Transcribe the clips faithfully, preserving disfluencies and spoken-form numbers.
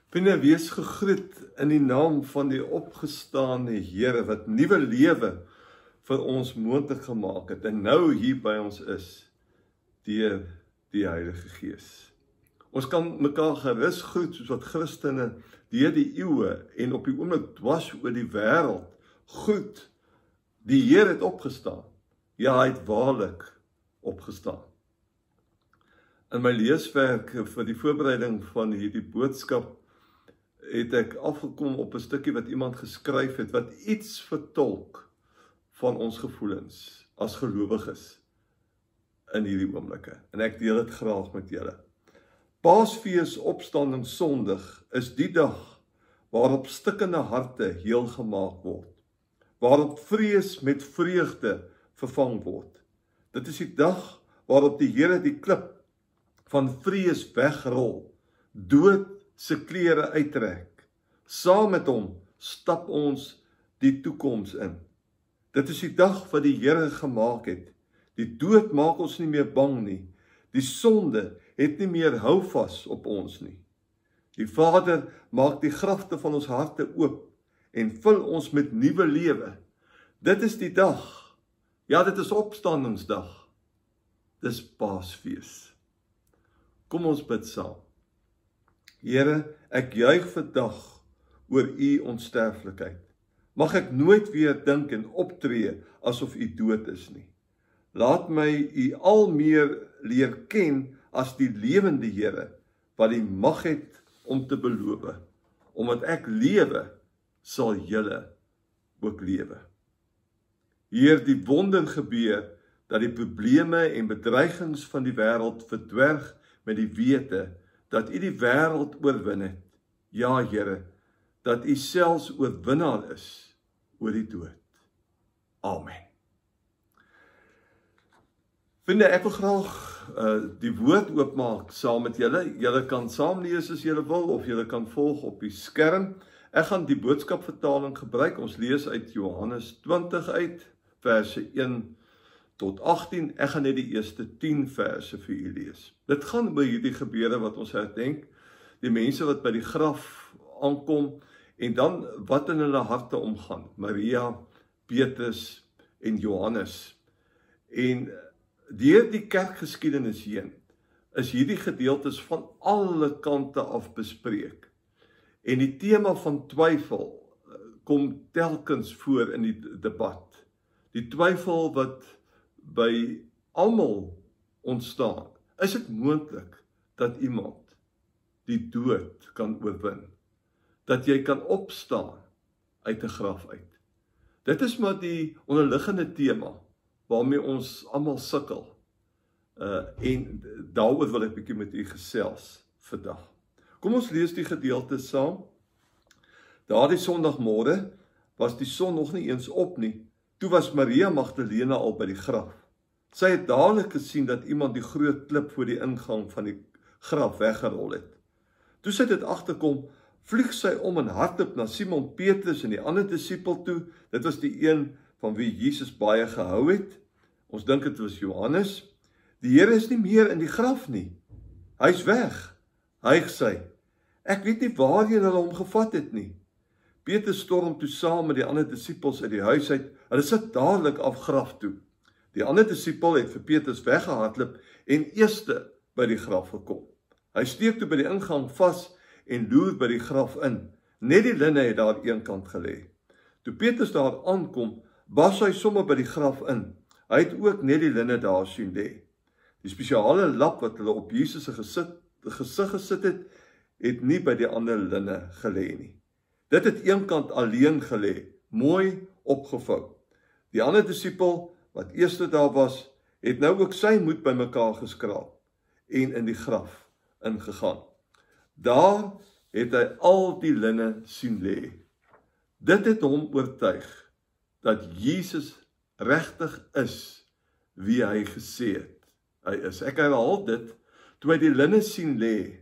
Vriende, wees gegroet in die naam van die opgestaane Here wat nuwe lewe vir ons moontlik gemaak het en nou hier by ons is deur die Heilige Gees. Ons kan mekaar gerus groet soos wat Christene deur die eeue en op die oomblik dwars oor die wêreld groet. Die Here het opgestaan. Ja, hy het waarlik opgestaan. In my leeswerk vir die voorbereiding van hierdie boodskap het ek afgekom op 'n stukkie wat iemand geskryf het wat iets vertolk van ons gevoelens as gelowiges in hierdie oomblikke. En ek deel dit graag met julle. Paasfees opstanding Sondag is die dag waarop stikkende harte heel gemaak word, waarop vrees met vreugde vervang word. Dit is die dag waarop die Here die klip van vrees wegrol, dood se klere uittrek. Saam met hom stap ons die toekoms in. Dit is die dag wat die Here gemaak het. Die dood maak ons nie meer bang nie. Die sonde het nie meer houvas op ons nie. Die Vader maak die grafte van ons harte oop en vul ons met nuwe lewe. Dit is die dag. Ja, dit is opstandingsdag. Dis Paasfees. Kom ons bid saam. Here, ek juig vandag oor u onsterflikheid. Mag ek nooit weer dink en optree asof u dood is nie. Laat my u al meer leer ken as die lewende Here wat die mag het om te beloof. Omdat ek lewe, sal julle ook lewe. Heer, die wonder gebeur dat die probleme en bedreigings van die wêreld verdwerg met die wete dat u die wêreld oorwin het. Ja, Here, dat u selfs oorwinnaar is oor die dood. Amen. Vriende, ek wil graag uh, die woord oopmaak saam met julle. Julle kan saam lees as julle wil, of julle kan volg op die skerm. Ek gaan die boodskapvertaling gebruik. Ons lees uit Johannes twintig uit, verse een tot agtien. Ek gaan net die eerste tien verse vir u lees. Dit gaan oor hierdie gebeure wat ons herdenk, die mense wat by die graf aankom, en dan wat in hulle harte omgaan, Maria, Petrus en Johannes. En deur die kerkgeskiedenis heen, is hierdie gedeeltes van alle kante af bespreek. En die tema van twyfel kom telkens voor in die debat. Die twyfel wat by almal ontstaan. Is dit moontlik dat iemand die dood kan oorwin? Dat jy kan opstaan uit 'n graf uit? Dit is maar die onderliggende tema waarmee ons almal sukkel. Uh, en daaroor wil ek bietjie met u gesels vandag. Kom ons lees die gedeelte saam. Daardie Sondagmôre was die son nog nie eens op nie. Toe was Maria Magdalena al by die graf. Sy het dadelik gesien dat iemand die groot klip voor die ingang van die graf weggerol het. Toe sy dit agterkom, vlieg sy om en hardloop na Simon Petrus en die ander disipel toe. Dit was die een van wie Jesus baie gehou het. Ons dink dit was Johannes. Die Here is nie meer in die graf nie. Hy's weg, hyg sy. Ek weet nie waarheen hulle hom gevat het nie. Petrus storm toe saam met die ander disipels uit die huis uit. Hulle sit dadelik af graf toe. Die ander disipel het vir Petrus weggehardloop en eerste by die graf gekom. Hy steek toe by die ingang vas en loer by die graf in. Net die linne het daar eenkant gelê. Toe Petrus daar aankom, bas hy sommer by die graf in. Hy het ook net die linne daar sien lê. Die spesiale lap wat hulle op Jesus se gesit, gesig gesit het, het nie by die ander linne gelê nie. Dit het eenkant alleen gelê, mooi opgevou. Die ander disipel wat eerste daar was, het nou ook sy moed bymekaar geskraap en in die graf ingegaan. Daar het hy al die linne sien lê. Dit het hom oortuig dat Jesus regtig is wie hy gesê het hy is. Ek herhaal dit, toe hy die linne sien lê,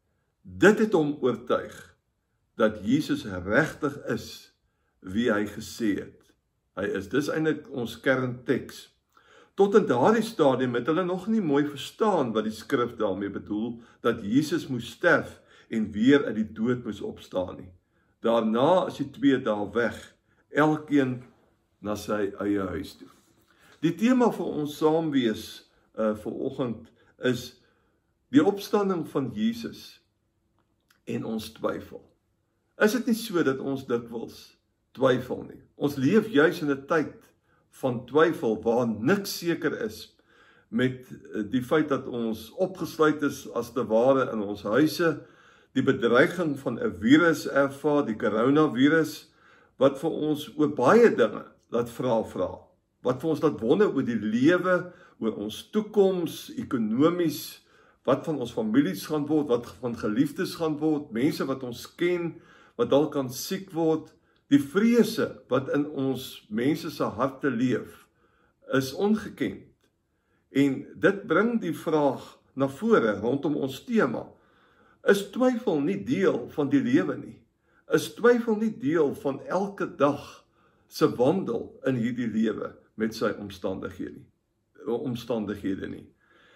dit het hom oortuig dat Jesus regtig is wie hy gesê het hy is. Dis eintlik ons kernteks. Tot in daardie stadium het hulle nog nie mooi verstaan wat die skrif daarmee bedoel, dat Jesus moes sterf en weer uit die dood moes opstaan nie. Daarna is die twee daar weg, elkeen na sy eie huis toe. Die tema vir ons saamwees uh, vanoggend is die opstanding van Jesus en ons twyfel. Is dit nie so dat ons dikwels twyfel nie? Ons leef juis in 'n tyd van twyfel waar niks seker is, met die feit dat ons opgesluit is as te ware in ons huise, die bedreiging van 'n virus ervaar, die coronavirus, wat vir ons oor baie dinge laat vra vra, wat vir ons laat wonder oor die lewe, oor ons toekoms, ekonomies, wat van ons families gaan word, wat van geliefdes gaan word, mense wat ons ken, wat dalk kan siek word, die vrese wat in ons mense se harte leef, is ongekend. En dit bring die vraag na vore rondom ons tema. Is twyfel nie deel van die lewe nie? Is twyfel nie deel van elke dag se wandel in hierdie lewe met sy omstandighede nie? omstandighede nie?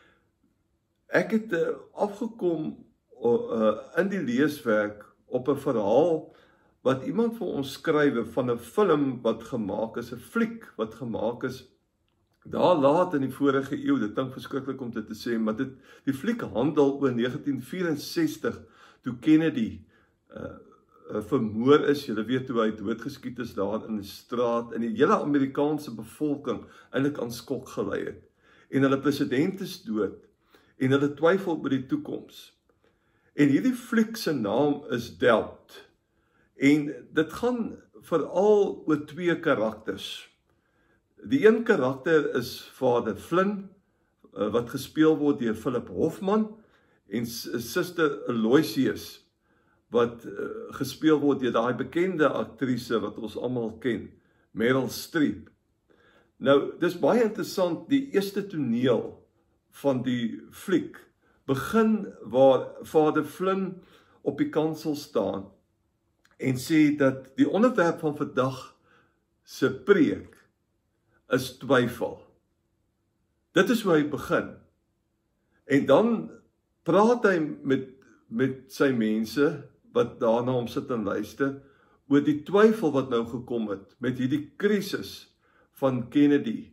Ek het uh, afgekom uh, in die leeswerk op 'n verhaal wat iemand vir ons skrywe van 'n film wat gemaak is, 'n fliek wat gemaak is daar laat in die vorige eeu. Dit klink verskriklik om dit te sê, maar dit die fliek handel oor negentien vyf-en-sestig toe Kennedy uh, uh, vermoor is. Julle weet hoe hy doodgeskiet is daar in die straat, en die hele Amerikaanse bevolking eintlik aan skok gelei het. En hulle president is dood en hulle twyfel oor die toekoms. En hierdie fliek se naam is Doubt. En dit gaan veral oor twee karakters. Die een karakter is Vader Flynn, wat gespeel word deur Philip Hoffman, en Suster Aloysius, wat gespeel word deur daai bekende aktrise wat ons almal ken, Meryl Streep. Nou, dis baie interessant, die eerste toneel van die fliek begin waar Vader Flynn op die kansel staan en sê dat die onderwerp van vandag se preek is twyfel. Dit is hoe hy begin. En dan praat hy met, met sy mense, wat daarna hom sit en luister, oor die twyfel wat nou gekom het, met hierdie krisis van Kennedy,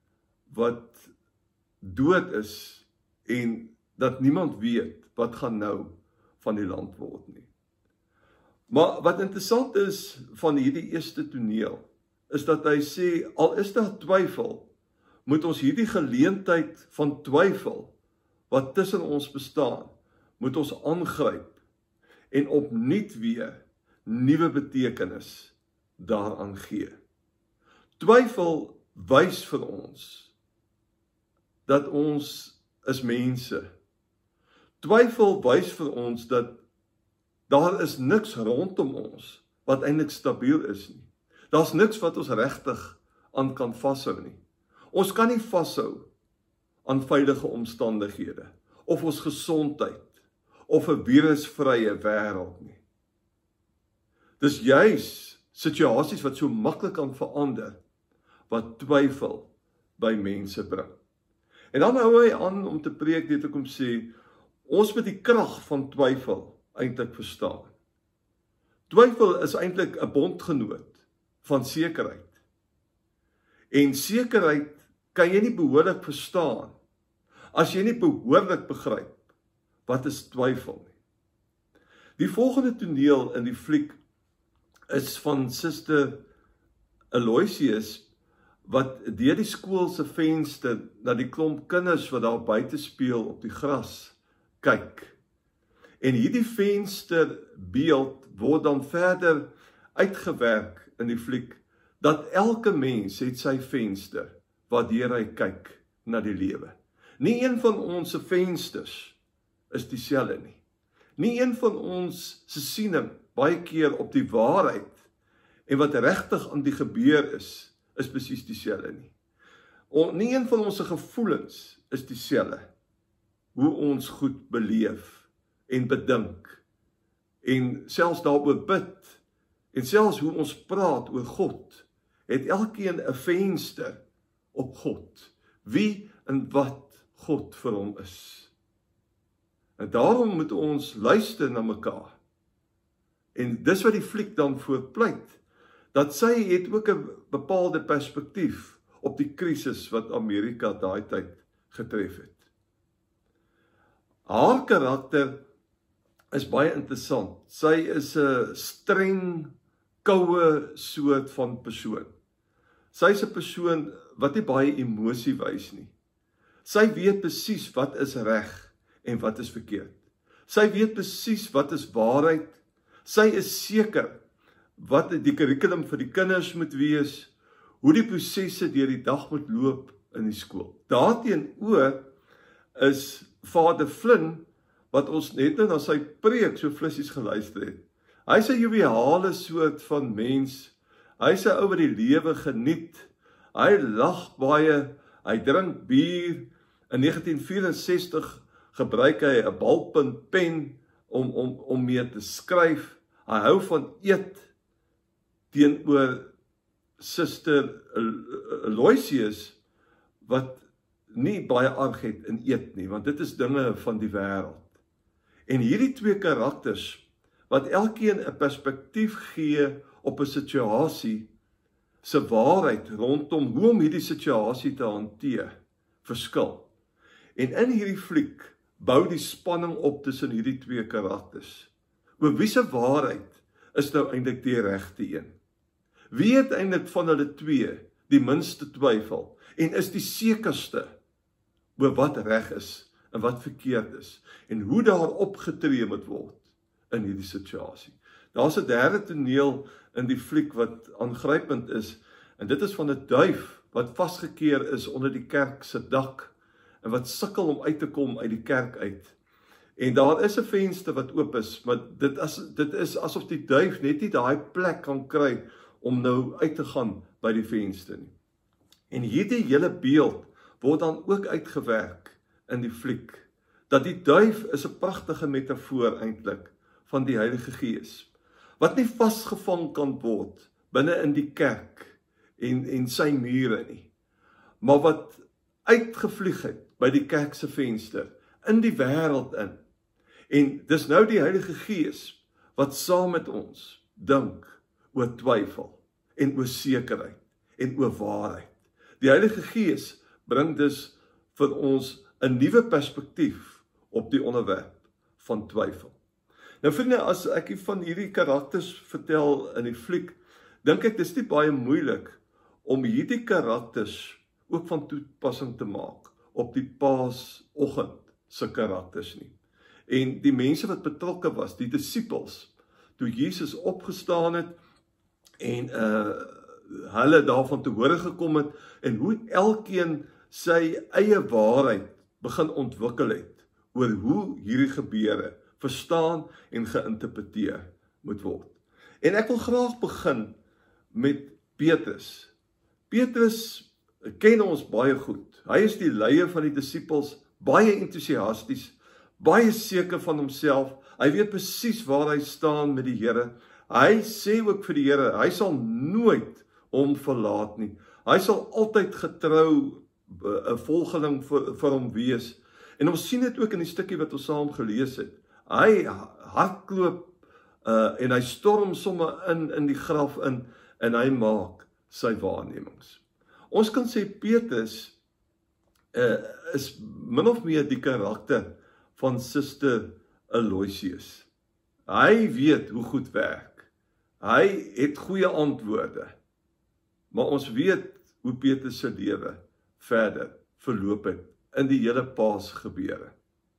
wat dood is, en dat niemand weet, wat gaan nou van die land word nie. Maar wat interessant is van hierdie eerste toneel, is dat hy sê, al is daar twyfel, moet ons hierdie geleentheid van twyfel, wat tussen ons bestaan, moet ons aangryp, en opnuut weer, nuwe betekenis daaraan gee. Twyfel wys vir ons, dat ons is mense. Twyfel wys vir ons, dat daar is niks rondom ons, wat eintlik stabiel is nie. Daar's niks wat ons regtig aan kan vashou nie. Ons kan nie vashou aan veilige omstandighede, of ons gesondheid, of 'n virusvrye wêreld nie. Dis juis situasies wat so maklik kan verander, wat twyfel by mense bring. En dan hou hy aan om te preek deur te kom sê, ons moet die krag van twyfel eintlik verstaan. Twyfel is eintlik 'n bondgenoot van sekerheid. En sekerheid kan jy nie behoorlik verstaan, as jy nie behoorlik begryp, wat is twyfel nie. Die volgende toneel in die fliek, is van Suster Aloysius, wat deur die skool se venster, na die klomp kinders, wat daar buite speel op die gras, kyk. En hierdie vensterbeeld, word dan verder uitgewerk in die fliek, dat elke mens het sy venster, waardeur hy kyk na die lewe. Nie een van ons se vensters is dieselfde nie. Nie een van ons se siening, baie keer op die waarheid, en wat regtig aan die gebeur is, is presies dieselfde nie. On, nie een van ons se gevoelens is dieselfde, hoe ons goed beleef, en bedink, en selfs daaroor bid, en selfs hoe ons praat oor God, het elkeen 'n venster op God, wie en wat God vir hom is. En daarom moet ons luister na mekaar. En dis wat die fliek dan voorpleit, dat sy het ook 'n bepaalde perspektief op die krisis wat Amerika daai tyd getref het. Haar karakter is baie interessant. Sy is 'n streng, koue soort van persoon. Sy is 'n persoon wat nie baie emosie wys nie. Sy weet presies wat is reg en wat is verkeerd. Sy weet presies wat is waarheid. Sy is seker wat die kurrikulum vir die kinders moet wees, hoe die prosesse deur die dag moet loop in die skool. Daarteenoor is Vader Flynn, wat ons net nou na sy preek so flissies geluister het. Hy's 'n joviale soort van mens. Hy's 'n ou wat die lewe geniet. Hy lag baie, hy drink bier. In negentien vyf-en-sestig gebruik hy 'n balpunt pen om om om mee te skryf. Hy hou van eet teenoor Suster Aloysius wat nie baie arg het in eet nie, want dit is dinge van die wêreld. En hierdie twee karakters wat elkeen 'n perspektief gee op 'n situasie, se waarheid rondom hoe om hierdie situasie te hanteer, verskil. En in hierdie fliek bou die spanning op tussen hierdie twee karakters. Oor wie se waarheid is nou eintlik die regte een? Wie het eintlik van hulle twee die minste twyfel en is die sekerste oor wat reg is en wat verkeerd is en hoe daar opgetree moet word in hierdie situasie. Daar's 'n derde toneel in die fliek wat aangrypend is en dit is van 'n duif wat vasgekeer is onder die kerk se dak en wat sukkel om uit te kom uit die kerk uit. En daar is 'n venster wat oop is, maar dit is dit is asof die duif net nie daai plek kan kry om nou uit te gaan by die venster nie. En hierdie hele beeld word dan ook uitgewerk in die fliek, dat die duif is 'n pragtige metafoor eintlik van die Heilige Gees, wat nie vasgevang kan word binne in die kerk en, en sy mure nie, maar wat uitgevlieg het by die kerk se venster, in die wêreld in. En dis nou die Heilige Gees wat saam met ons dink oor twyfel en oor sekerheid en oor waarheid. Die Heilige Gees bring dus vir ons 'n nuwe perspektief op die onderwerp van twyfel. Nou vriende, as ek van hierdie karakters vertel in die fliek, dink ek dis nie baie moeilik om hierdie karakters ook van toepassing te maak op die Paasoggend se karakters nie. En die mense wat betrokke was, die disippels, toe Jesus opgestaan het en uh, hulle daarvan te hore gekom het en hoe elkeen sy eie waarheid begin ontwikkel het oor hoe hierdie gebeure verstaan en geïnterpreteer moet word. En ek wil graag begin met Petrus. Petrus ken ons baie goed. Hy is die leier van die disippels, baie entoesiasties, baie seker van homself. Hy weet presies waar hy staan met die Here. Hy sê ook vir die Here, hy sal nooit hom verlaat nie. Hy sal altyd getrou 'n volgeling vir, vir hom wees. En ons sien dit ook in die stukkie wat ons saam gelees het. Hy hardloop uh, en hy storm somme in in die graf in en hy maak sy waarnemings. Ons kan sê Petrus uh, is min of meer die karakter van Suster Aloysius. Hy weet hoe goed werk. Hy het goeie antwoorde. Maar ons weet hoe Petrus se lewe verder verloop het in die hele Paasgebeure.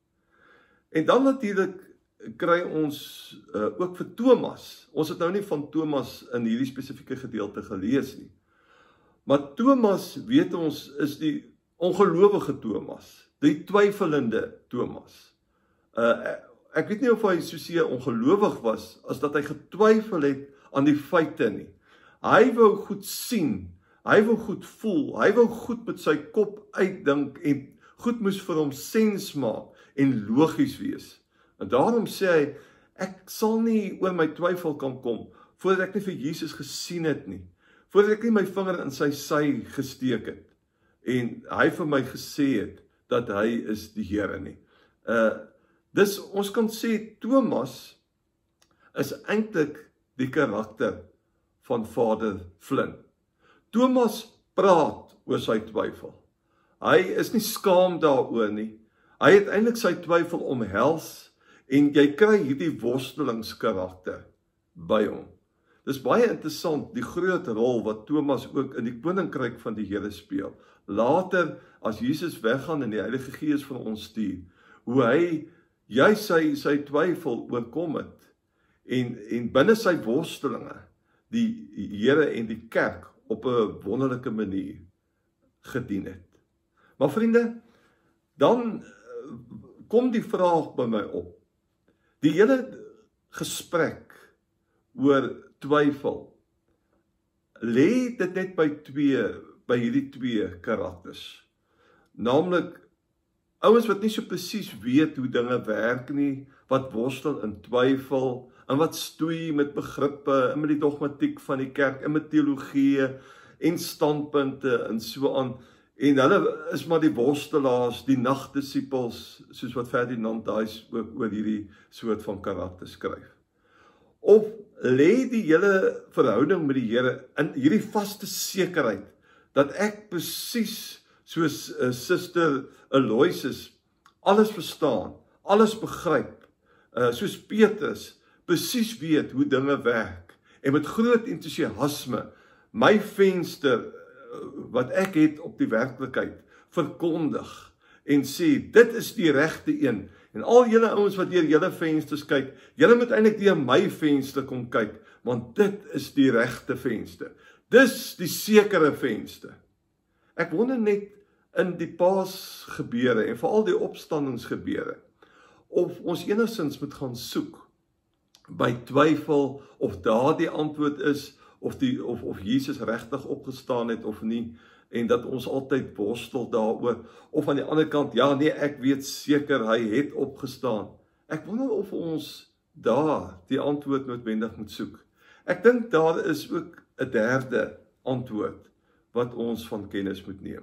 En dan natuurlik kry ons uh, ook vir Thomas. Ons het nou nie van Thomas in hierdie spesifieke gedeelte gelees nie. Maar Thomas, weet ons, is die ongelowige Thomas, die twyfelende Thomas. Uh, ek weet nie of hy soseer ongelowig was, as dat hy getwyfel het aan die feite nie. Hy wou goed sien, hy wou goed voel, hy wou goed met sy kop uitdink en goed moes vir hom sens maak en logies wees. En daarom sê hy, ek sal nie oor my twyfel kan kom, voordat ek nie vir Jesus gesien het nie, voordat ek nie my vinger in sy sy gesteek het, en hy vir my gesê het, dat hy is die Here nie. Uh, Dus ons kan sê, Thomas is eintlik die karakter van Vader Flynn. Thomas praat oor sy twyfel. Hy is nie skaam daaroor nie. Hy het eintlik sy twyfel omhels en jy kry hierdie worstelingskarakter by hom. Dis baie interessant, die groot rol wat Thomas ook in die koninkryk van die Here speel. Later, as Jesus weggaan en die Heilige Gees van ons stuur, hoe hy jy sy, sy twyfel oorkom het, en, en binne sy worstelinge, die Here en die kerk op 'n wonderlike manier gedien het. Maar vriende, dan kom die vraag by my op. Die hele gesprek oor twyfel, lê dit net by twee, by hierdie twee karakters. Naamlik, ouens wat nie so presies weet hoe dinge werk nie, wat worstel in twyfel, en wat stoei met begrippe, en met die dogmatiek van die kerk, en met teologie, en standpunte, en so aan, en hulle is maar die worstelaars, die nagdisippels, soos wat Ferdinand Duis ook oor hierdie soort van karakter skryf. Of lê die hele verhouding met die Here in hierdie vaste sekerheid, dat ek presies soos uh, Suster Aloysius alles verstaan, alles begryp, uh, soos Petrus presies weet hoe dinge werk, en met groot entoesiasme my venster uh, wat ek het op die werklikheid verkondig, en sê, dit is die regte een, en al julle ouens wat deur julle vensters kyk, julle moet eintlik deur my venster kom kyk, want dit is die regte venster, dis die sekere venster. Ek wonder net in die Paasgebeure en veral die opstandingsgebeure, of ons enigstens moet gaan soek by twyfel of daar die antwoord is, of, die, of, of Jesus regtig opgestaan het of nie, en dat ons altyd worstel daaroor, of aan die ander kant, ja nee, ek weet seker, hy het opgestaan. Ek wonder of ons daar die antwoord noodwendig moet soek. Ek dink daar is ook 'n derde antwoord, wat ons van kennis moet neem.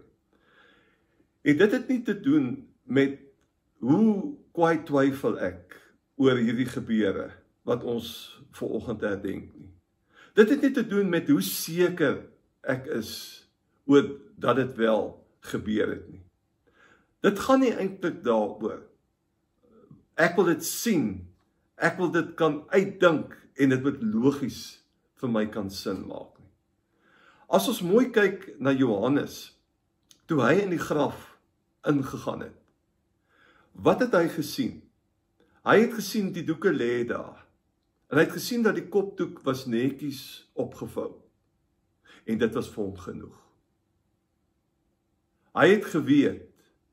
En dit het nie te doen met hoe kwaai twyfel ek oor hierdie gebeure, wat ons vanoggend herdenk nie. Dit het nie te doen met hoe seker ek is oor dat dit wel gebeur het nie. Dit gaan nie eintlik daaroor. Ek wil dit sien, ek wil dit kan uitdink, en dit moet logies vir my kan sin maak nie. As ons mooi kyk na Johannes, toe hy in die graf ingegaan het, wat het hy gesien? Hy het gesien die doeke lê daar, en hy het gesien dat die kopdoek was netjies opgevou, en dit was vir hom genoeg. Hy het geweet,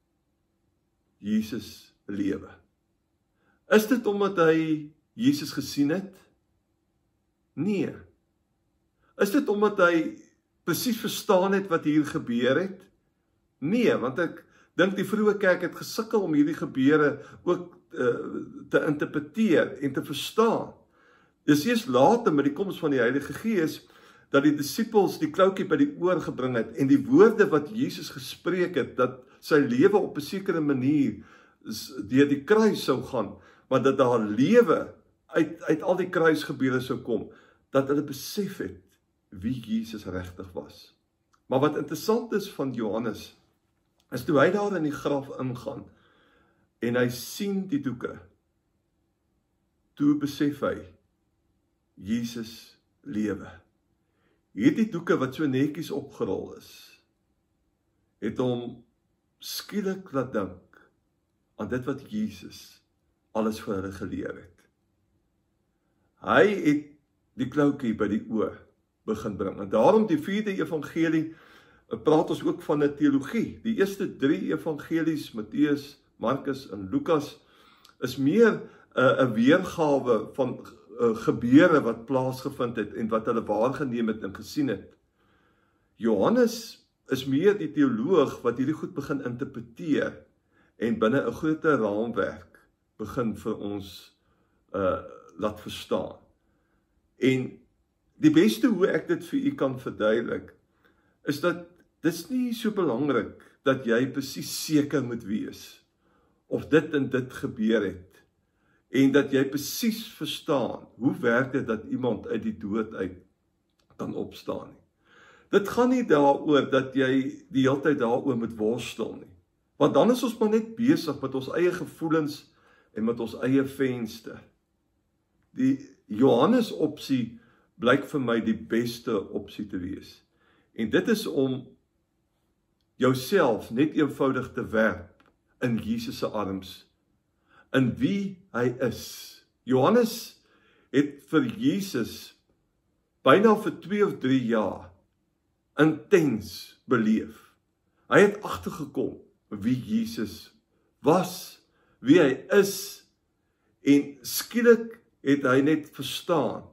Jesus lewe. Is dit omdat hy Jesus gesien het? Nee. Is dit omdat hy presies verstaan het wat hier gebeur het? Nee, want ek dink die vroeë kerk het gesukkel om hierdie gebeure ook uh, te interpreteer en te verstaan. Dis eers later met die koms van die Heilige Gees dat die disippels die kloutjie by die oor gebring het en die woorde wat Jesus gespreek het, dat sy lewe op 'n sekere manier deur die kruis sou gaan, maar dat daar lewe uit, uit al die kruisgebeure sou kom, dat hulle besef het wie Jesus regtig was. Maar wat interessant is van Johannes, is toe hy daar in die graf ingaan, en hy sien die doeke, toe besef hy, Jesus lewe. Hierdie doeke wat so netjies opgerol is, het hom skielik laat dink aan dit wat Jesus alles vir hulle geleer het. Hy het die kloutjie by die oor begin bring. En daarom die vierde evangelie praat ons ook van 'n teologie. Die eerste drie evangelies, Matteus, Markus en Lukas, is meer 'n uh, weergawe van uh, gebeure wat plaasgevind het en wat hulle waargeneem het en gesien het. Johannes is meer die teoloog wat hierdie goed begin interpreteer en binne 'n groter raamwerk begin vir ons uh, laat verstaan. En die beste hoe ek dit vir u kan verduidelik, is dat dit is nie so belangrik dat jy presies seker moet wees of dit en dit gebeur het en dat jy presies verstaan, hoe werk dit dat iemand uit die dood uit kan opstaan nie. Dit gaan nie daaroor dat jy die hele tyd daaroor moet worstel nie, want dan is ons maar net besig met ons eie gevoelens en met ons eie venster. Die Johannes opsie blyk vir my die beste opsie te wees. En dit is om jouself net eenvoudig te werp in Jesus se arms, in wie hy is. Johannes het vir Jesus byna vir twee of drie jaar intens beleef. Hy het agtergekom wie Jesus was, wie hy is, en skielik het hy net verstaan,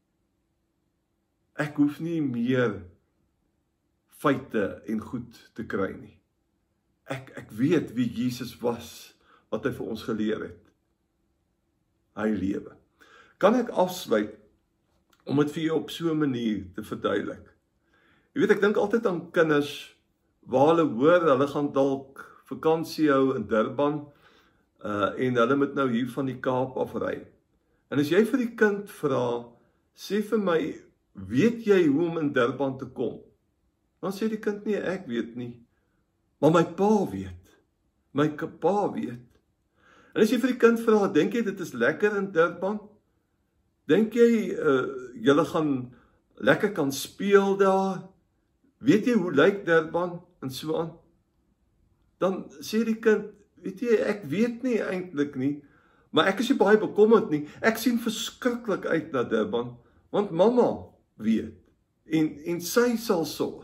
ek hoef nie meer feite en goed te kry nie. Ek, ek weet wie Jesus was, wat hy vir ons geleer het. Hy lewe. Kan ek afsluit om dit vir jou op so 'n manier te verduidelik? Jy weet, ek dink altyd aan kinders, waar hulle hoor, hulle gaan dalk vakansie hou in Durban, uh, en hulle moet nou hier van die Kaap afry. En as jy vir die kind vra, sê vir my, weet jy hoe om in Durban te kom? Dan sê die kind, nee, ek weet nie. Maar my pa weet. My pa weet. En as jy vir die kind vra, dink jy dit is lekker in Durban? Dink jy, uh, julle gaan lekker kan speel daar? Weet jy hoe lyk Durban? En so aan. Dan sê die kind, weet jy, ek weet nie eintlik nie, maar ek is nie baie bekommerd nie. Ek sien verskriklik uit na Durban, want mamma weet, en, en sy sal sorg.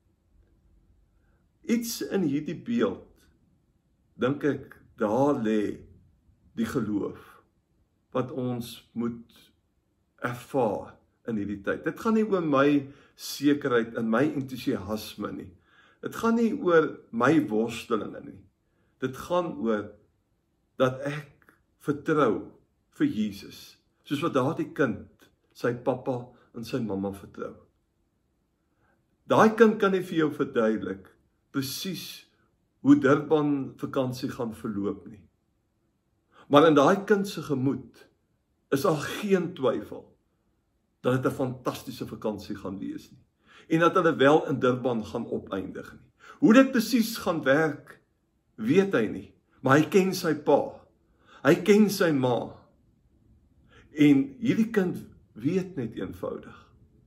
Iets in hierdie beeld, dink ek, daar lê die geloof, wat ons moet ervaar in hierdie tyd. Dit gaan nie oor my sekerheid en my entoesiasme nie. Dit gaan nie oor my worstelinge nie. Dit gaan oor dat ek vertrou vir Jesus, soos wat daardie kind sy pappa en sy mamma vertrou. Daai kind kan nie vir jou verduidelik presies hoe Durban vakansie gaan verloop nie. Maar in daai kind se gemoed is al geen twyfel dat dit 'n fantastiese vakansie gaan wees nie. En dat hulle wel in Durban gaan opeindig nie. Hoe dit presies gaan werk, weet hy nie. Maar hy ken sy pa. Hy ken sy ma. En hierdie kind weet net eenvoudig.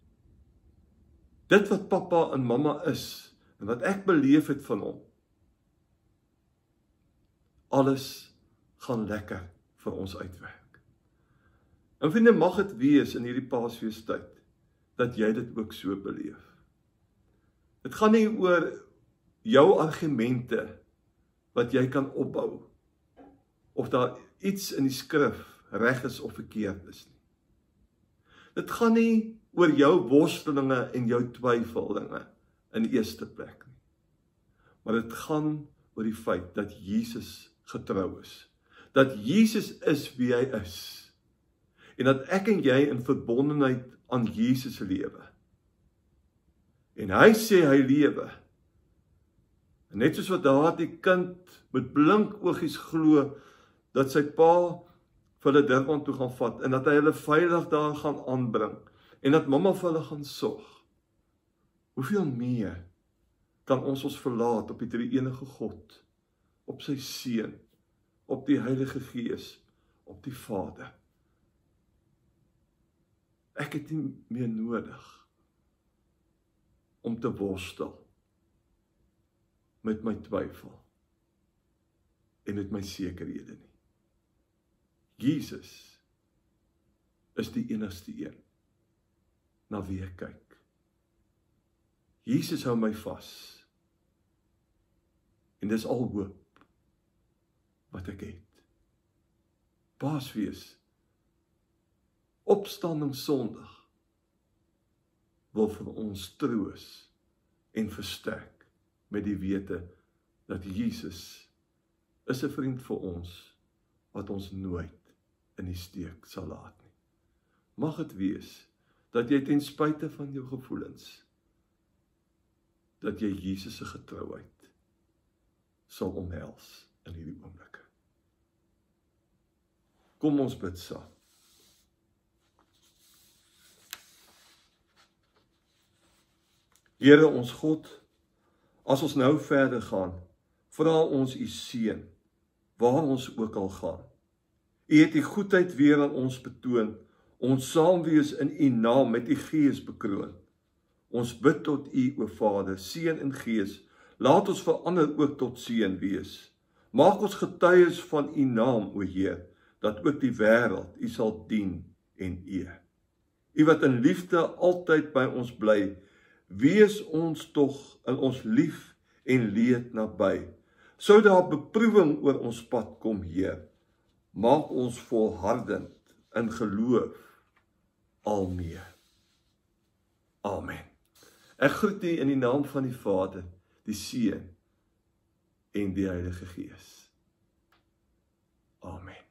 Dit wat pappa en mamma is, en wat ek beleef het van hom, alles gaan lekker vir ons uitwerk. En vriende, mag het wees in hierdie Paasfeestyd, dat jy dit ook so beleef. Dit gaan nie oor jou argumente, wat jy kan opbou, of daar iets in die skrif reg is of verkeerd is nie. Dit gaan nie oor jou worstelinge en jou twyfelinge in die eerste plek nie. Maar dit gaan oor die feit dat Jesus getrou is. Dat Jesus is wie hy is. En dat ek en jy in verbondenheid aan Jesus lewe. En hy sê hy lewe. En net soos wat daardie kind met blink oogies glo dat sy pa vir hulle Durban toe gaan vat en dat hy hulle veilig daar gaan aanbring en dat mamma vir hulle gaan sorg. Hoeveel meer kan ons ons verlaat op die drie-enige God, op sy Seun, op die Heilige Gees, op die Vader. Ek het nie meer nodig om te worstel met my twyfel en met my sekerhede nie. Jesus is die enigste een na wie ek kyk. Jesus hou my vas. En dis al hoop wat ek het. Paasfees, opstanding Sondag, wil vir ons troos en versterk met die wete dat Jesus is 'n vriend vir ons wat ons nooit in die steek sal laat nie. Mag het wees dat jy ten spyte van jou gevoelens, dat jy Jesus se getrouheid sal omhels in hierdie oomblikke. Kom ons bid saam. Here ons God, as ons nou verder gaan, vra ons u seën, waar ons ook al gaan. U het die goedheid weer aan ons betoon, ons saam wees in u naam met u gees bekroon. Ons bid tot u, o Vader, seën in gees, laat ons vir ander ook tot seën wees. Maak ons getuies van u naam, o Heer, dat ook die wêreld u sal dien en eer. U wat in liefde altyd by ons bly, wees ons tog in ons lief en leed naby. Sou daar beproewing oor ons pad kom, Heer, maak ons volhardend in geloof al meer. Amen. Ek groet u in die naam van die Vader, die Seun en die Heilige Gees. Amen.